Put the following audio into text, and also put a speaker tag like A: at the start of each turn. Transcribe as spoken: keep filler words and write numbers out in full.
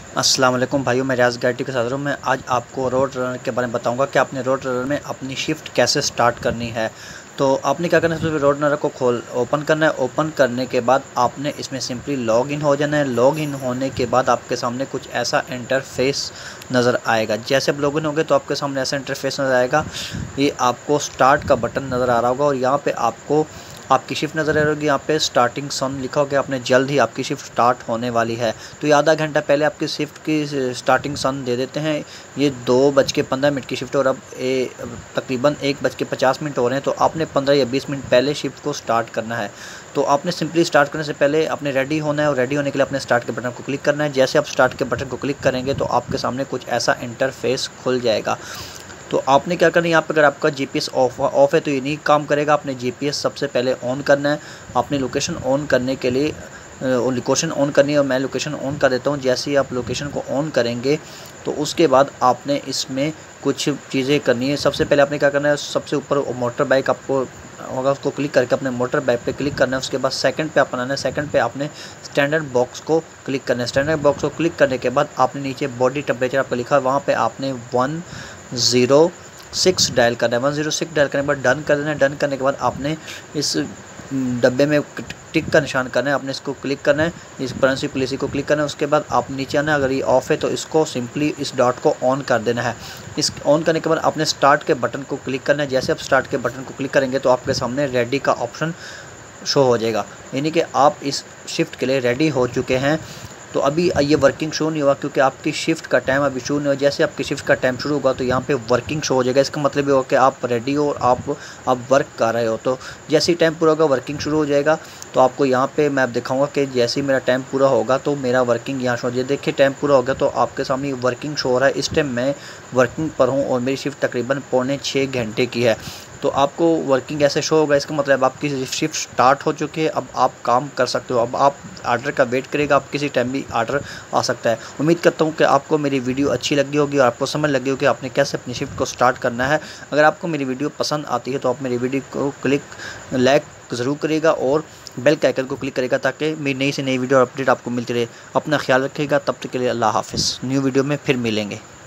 A: अस्सलाम वालेकुम भाइयों, मैं रियाज़ गाइड के साथ हूँ। मैं आज आपको रोड रनर के बारे में बताऊंगा कि आपने रोड रनर में अपनी शिफ्ट कैसे स्टार्ट करनी है। तो आपने क्या करना है, सबसे पहले रोड रनर को खोल ओपन करना है। ओपन करने के बाद आपने इसमें सिंपली लॉग इन हो जाना है। लॉग इन होने के बाद आपके सामने कुछ ऐसा इंटरफेस नज़र आएगा। जैसे आप लॉग इन होंगे तो आपके सामने ऐसा इंटरफेस नज़र आएगा। ये आपको स्टार्ट का बटन नज़र आ रहा होगा और यहाँ पे आपको आपकी शिफ्ट नज़र आ रही होगी। यहाँ पे स्टार्टिंग सन लिखा होगा, आपने जल्द ही आपकी शिफ्ट स्टार्ट होने वाली है। तो ये आधा घंटा पहले आपकी शिफ्ट की स्टार्टिंग सन दे देते हैं। ये दो बज के पंद्रह मिनट की शिफ्ट और अब ए तकरीबन एक बज के पचास मिनट हो रहे हैं। तो आपने पंद्रह या बीस मिनट पहले शिफ्ट को स्टार्ट करना है। तो आपने सिंपली स्टार्ट करने से पहले अपने रेडी होना है और रेडी होने के लिए अपने स्टार्ट के बटन को क्लिक करना है। जैसे आप स्टार्ट के बटन को क्लिक करेंगे तो आपके सामने कुछ ऐसा इंटरफेस खुल जाएगा। तो आपने क्या करना है, यहाँ पर अगर आपका जीपीएस ऑफ ऑफ है तो ये नहीं काम करेगा। आपने जीपीएस सबसे पहले ऑन करना है। आपने लोकेशन ऑन करने के लिए लोकेशन ऑन करनी है और मैं लोकेशन ऑन कर देता हूँ। जैसे ही आप लोकेशन को ऑन करेंगे तो उसके बाद आपने इसमें कुछ चीज़ें करनी है। सबसे पहले आपने क्या करना है, सबसे ऊपर मोटर बाइक आपको होगा, उसको क्लिक करके अपने मोटर बाइक पे क्लिक करना है। उसके बाद सेकंड पे अपनाना है। सेकंड पे आपने स्टैंडर्ड बॉक्स को क्लिक करना है। स्टैंडर्ड बॉक्स को क्लिक करने के बाद आपने नीचे बॉडी टेम्परेचर आपका लिखा है, वहाँ पे आपने वन ज़ीरो सिक्स डायल करना है। वन ज़ीरो सिक्स डायल करने के बाद डन कर देना है। डन करने के बाद आपने इस डब्बे में टिक का निशान करना है। आपने इसको क्लिक करना है, इस करेंसी पॉलिसी को क्लिक करना है। उसके बाद आप नीचे आना है। अगर ये ऑफ है तो इसको सिंपली इस डॉट को ऑन कर देना है। इस ऑन करने के बाद आपने स्टार्ट के बटन को क्लिक करना है। जैसे आप स्टार्ट के बटन को क्लिक करेंगे तो आपके सामने रेडी का ऑप्शन शो हो जाएगा, यानी कि आप इस शिफ्ट के लिए रेडी हो चुके हैं। तो अभी ये वर्किंग शो नहीं हुआ क्योंकि आपकी शिफ्ट का टाइम अभी शुरू नहीं हुआ। जैसे आपकी शिफ्ट का टाइम शुरू होगा तो यहाँ पे वर्किंग शो हो जाएगा। इसका मतलब ये होगा कि आप रेडी हो और आप आप वर्क कर रहे हो। तो जैसे ही टाइम पूरा होगा वर्किंग शुरू हो जाएगा। तो आपको यहाँ पे मैं दिखाऊंगा कि जैसे ही मेरा टाइम पूरा होगा तो मेरा वर्किंग यहाँ शो हो जाए। देखिए टाइम पूरा हो गया तो आपके सामने वर्किंग शो हो रहा है। इस टाइम मैं वर्किंग पर हूँ और मेरी शिफ्ट तकरीबन पौने छः घंटे की है। तो आपको वर्किंग ऐसे शो होगा, इसका मतलब आपकी शिफ्ट स्टार्ट हो चुकी है। अब आप काम कर सकते हो। अब आप आर्डर का वेट करेगा, आप किसी टाइम भी आर्डर आ सकता है। उम्मीद करता हूँ कि आपको मेरी वीडियो अच्छी लगी होगी और आपको समझ लगी होगी आपने कैसे अपनी शिफ्ट को स्टार्ट करना है। अगर आपको मेरी वीडियो पसंद आती है तो आप मेरी वीडियो को क्लिक लाइक ज़रूर करिएगा और बेल के आइकन को क्लिक करेगा ताकि मेरी नई से नई वीडियो अपडेट आपको मिलती रहे। अपना ख्याल रखिएगा। तब तक के लिए अल्लाह हाफ़िज़। न्यू वीडियो में फिर मिलेंगे।